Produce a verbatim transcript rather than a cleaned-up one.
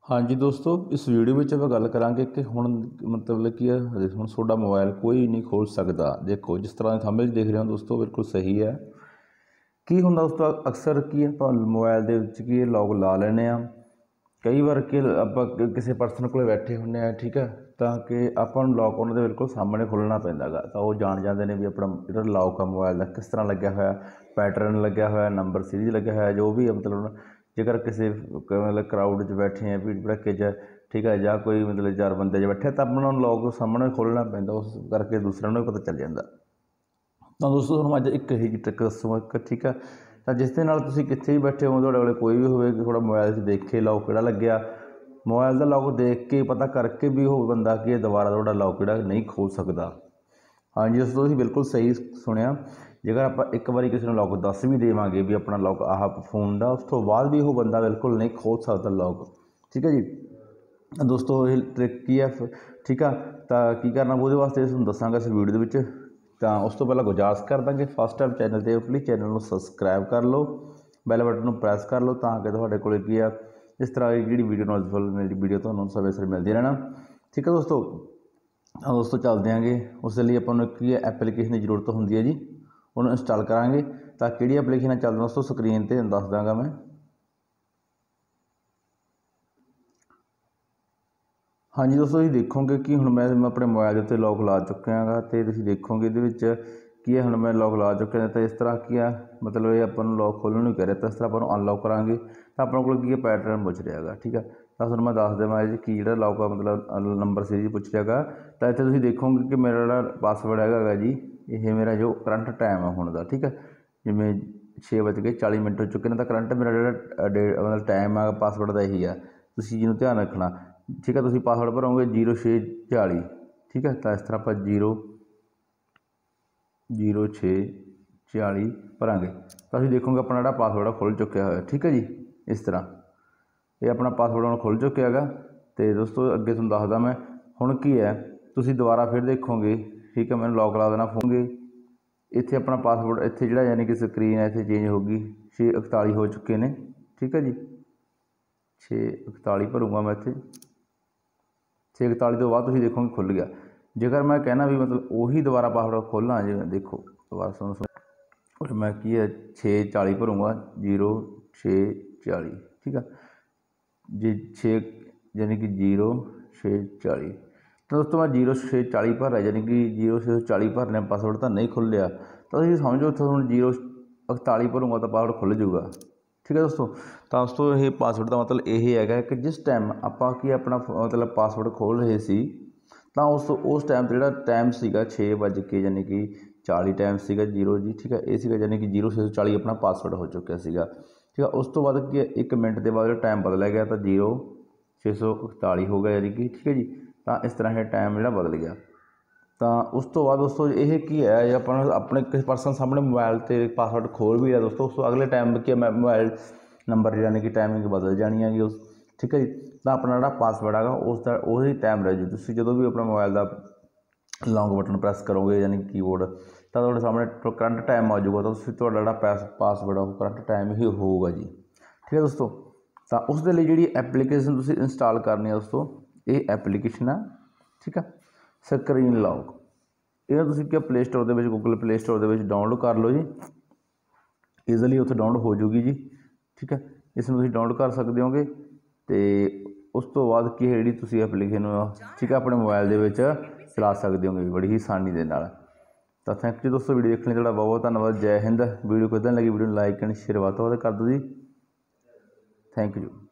हाँ जी दोस्तों, इस वीडियो में ਆਪਾਂ ਗੱਲ ਕਰਾਂਗੇ कि ਹੁਣ मतलब कि ਹੁਣ ਤੁਹਾਡਾ मोबाइल कोई नहीं खोल सकता। देखो जिस तरह थंबनेल देख रहे हो दोस्तों, बिल्कुल सही है। की ਹੁੰਦਾ दोस्तों अक्सर की ਆਪਾਂ मोबाइल ਦੇ ਵਿੱਚ ਕੀ लॉक ला ਲੈਂਦੇ ਆ। कई बार कि ਆਪਾਂ ਕਿਸੇ ਪਰਸਨ ਕੋਲ ਬੈਠੇ ਹੁੰਦੇ ਆ, ठीक है, ਤਾਂ ਕਿ ਆਪਾਂ ਨੂੰ लॉक ਉਹਨਾਂ ਦੇ ਬਿਲਕੁਲ ਸਾਹਮਣੇ ਖੋਲ੍ਹਣਾ ਪੈਂਦਾ ਗਾ, ਤਾਂ ਉਹ ਜਾਣ ਜਾਂਦੇ ਨੇ ਵੀ ਆਪਣਾ ਜਿਹੜਾ लॉक ਆ मोबाइल ਦਾ ਕਿਸ ਤਰ੍ਹਾਂ ਲੱਗਿਆ ਹੋਇਆ, पैटर्न ਲੱਗਿਆ ਹੋਇਆ, नंबर सीरीज ਲੱਗਿਆ ਹੋਇਆ, जो भी मतलब जेकर किसी मतलब क्राउड च बैठे हैं भीड़ भड़के च, ठीक है, या कोई मतलब चार बंदे च बैठे, तो अपना लॉक सामने खोलना पैंदा, उस करके दूसरे को भी पता चल जाता। तो दोस्तों तुहानूं अज एक ही ट्रिक दसूँगा, ठीक है, तो जिस दे नाल तुसीं कित्थे भी बैठे हो, तुहाडे कोल कोई भी होवे, थोड़ा मोबाइल से देखे लॉक किहड़ा लग्गिया, मोबाइल का लॉक देख के पता करके भी हो बंदा कि दोबारा तुहाडा लॉक किहड़ा नहीं खोल सकता। हाँ जी दोस्तों, तुसीं बिल्कुल सही सुनिया। जेकर आप एक बार किसी को लॉक दस भी देवांगे भी अपना लॉक आह फोन का, उस तो बाद भी वो बंदा बिल्कुल नहीं खोल सकता लॉक, ठीक है जी। दोस्तों ये ट्रिक की है, ठीक है, तो की करना वो वास्ते तुहानूं दसांगा इस वीडियो के। तो उस तो पहला गुजारिश कर देंगे, फस्ट टाइम चैनल पर प्लीज़ चैनल को सबसक्राइब कर लो, बैल बटन को प्रेस कर लो, ताकि तुहाडे कोल की है इस तरह की जी वीडियो नोटिफिकेशन मेरी वीडियो तुहानूं समय सिर मिलती रहना, ठीक है दोस्तों। दोस्तों चलते हैं, उस लिए अपन की एप्लीकेशन की जरूरत होंगी है जी, उन्होंने इंस्टॉल करांगे। तो कि एप्लीकेशन चलती दोस्तों स्क्रीन पर दस दाँगा मैं। हाँ जी दोस्तों, तुम देखोगे कि हुण मैं अपने मोबाइल के उत्ते लॉक ला चुकिया गा, तो तुम देखोगे ये की है, हुण मैं लॉक ला चुकिया, तो इस तरह की है मतलब ये अपन लॉक खोलने नहीं कह रहे, तो इस तरह अपन अनलॉक करांगे, तो अपने को की पैटर्न पुछ रहा है, ठीक है। तो फिर मैं दस देवां जी की जो लॉक आ मतलब नंबर सीरीज पुछ रहा है। तो इतने तुम देखोगे कि मेरा जो पासवर्ड है जी, ये मेरा जो करंट टाइम है हुण दा, ठीक है, जिमें छे बज के चाली मिनट हो चुके हैं, तो करंट मेरा जो डे मतलब टाइम है पासवर्ड का यही है, तुसीं जिन्होंने ध्यान रखना, ठीक है। तुसीं पासवर्ड भरोगे जीरो छे चाली, ठीक है, तो इस तरह आप जीरो जीरो छे चाली भरांगे, तो असीं देखोगे अपना जो पासवर्ड खुल चुका है, ठीक है जी। इस तरह ये अपना पासवर्ड हम खुल चुका है। तो दोस्तों अगे तुहानूं दसदा मैं हुण की है, तुसीं दोबारा फिर देखोगे, ठीक है, मैंने लॉक ला देना फोन, इत्थे अपना पासवर्ड इत्थे जिहड़ा यानी कि स्क्रीन है इत्थे चेंज होगी, छे इकताली हो चुके हैं, ठीक है जी। छे इकताली भरूँगा मैं इत्थे, छे इकताली तो बाद तुसीं देखोगे खुल गया। जेकर मैं कहना भी मतलब उही दोबारा पासवर्ड खोलना, जी देखो दोबारा सुन और मैं की है छे चाली भरूँगा, जीरो छे चाली, ठीक है जी, छे यानी कि जीरो छे चाली। तो दोस्तों मैं जीरो छे चाली भर रहा, यानी कि जीरो छे चाली भरने पासवर्ड तो नहीं खुल लिया, तो तुम समझो इतना हूँ जीरो इकताली भरूँगा तो पासवर्ड खुल जाऊगा, ठीक है दोस्तों। तो दोस्तों ये पासवर्ड का मतलब यही है कि जिस टाइम आप कि अपना मतलब पासवर्ड खोल रहे सी, तो उस उस टाइम जो टाइम सीगा छे बज के यानी कि चाली टाइम सीगा जीरो जी, ठीक है, ये सीगा यानी कि जीरो छे सौ चाली अपना पासवर्ड हो चुका सीगा, ठीक है। उस तो बाद कि एक मिनट के बाद जो टाइम बदल गया, तो जीरो छे सौ इकताली हो गया यानी कि, ठीक है जी। तो इस तरह से टाइम जो बदल गया। तो उस तो बाद दोस्तों ये की है अपन अपने किसी पर्सन सामने मोबाइल से पासवर्ड खोल भी है दोस्तों, उस अगले टाइम कि मोबाइल नंबर यानी कि टाइमिंग बदल जानी है उस, ठीक है जी। तो अपना जो पासवर्ड है उसका उही टाइम रह जू, तुम जो भी अपने मोबाइल का लॉन्ग बटन प्रेस करोगे यानी कि कीबोर्ड, तो तुहाडे सामने करंट टाइम आ जाऊगा, तो तुहाडा जो पैस पासवर्ड है करंट टाइम ही होगा जी, ठीक है दोस्तों। तो उस दे लई जिहड़ी एप्लीकेशन तुसीं इंस्टॉल करनी है दोस्तों, ये एप्लीकेशन है, ठीक है, स्क्रीन लॉक। ये तुसीं क्या प्ले स्टोर के गूगल प्ले स्टोर के डाउनलोड कर लो जी, ईजली उत्थे डाउनलोड हो जूगी जी, ठीक है। इसमें तुसीं डाउनलोड कर सकते होगे। तो उस तो बाद की है जी तुसीं एप्लीकेशन, ठीक है, अपने मोबाइल के विच चला सकते होगे बड़ी ही आसानी के नाल। तो थैंक यू दोस्तों, वीडियो देखने का बहुत बहुत धन्यवाद। जय हिंद। वीडियो किदां लगी, वीडियो लाइक एंड शेयर वध तो वध कर दो जी, थैंक यू।